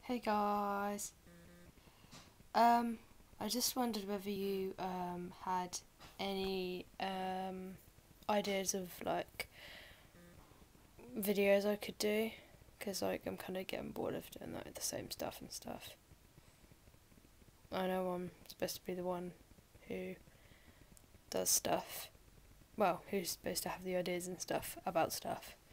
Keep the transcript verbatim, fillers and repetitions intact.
Hey guys. Um, I just wondered whether you um had any um ideas of like videos I could do, because like I'm kind of getting bored of doing like the same stuff and stuff. I know I'm supposed to be the one who does stuff. Well, who's supposed to have the ideas and stuff about stuff.